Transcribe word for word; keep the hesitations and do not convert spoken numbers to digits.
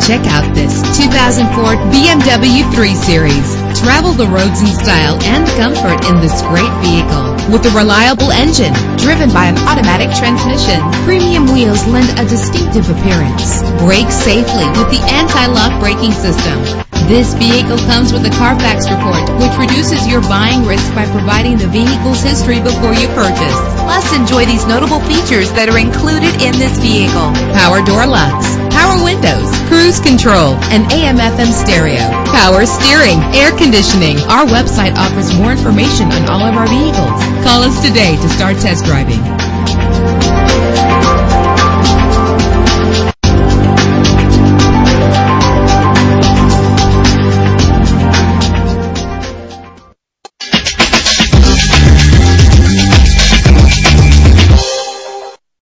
Check out this two thousand four B M W three series. Travel the roads in style and comfort in this great vehicle. With a reliable engine driven by an automatic transmission, premium wheels lend a distinctive appearance. Brake safely with the anti-lock braking system. This vehicle comes with a Carfax report, which reduces your buying risk by providing the vehicle's history before you purchase. Plus, enjoy these notable features that are included in this vehicle: power door locks, power windows, cruise control, and A M F M stereo, power steering, air conditioning. Our website offers more information on all of our vehicles. Call us today to start test driving.